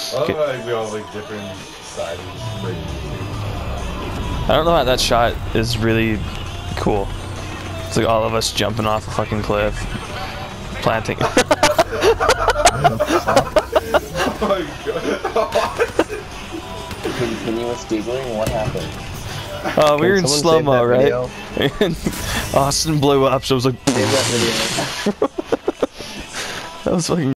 Okay. Like we all like different sizes. I don't know why that shot is really cool. It's like all of us jumping off a fucking cliff, planting. Oh my god. Continuous giggling? What happened? We were in slow-mo, right? And Austin blew up, so I was like, Save that video. that was fucking